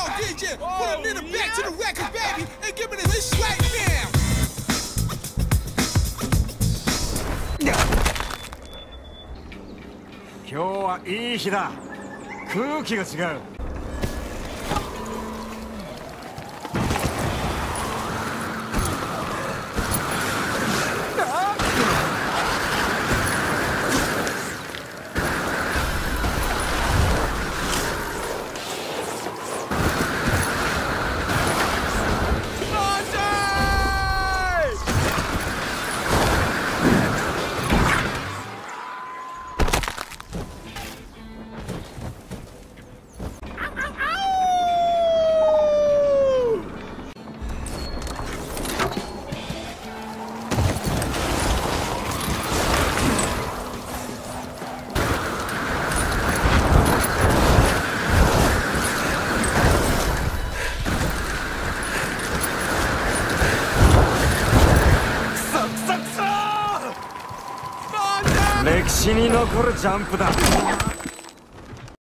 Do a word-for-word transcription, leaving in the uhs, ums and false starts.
did you? Put a little back to the record, baby, and give me this right now. 今日はいい日だ。空気が違う。歴史に残るジャンプだ。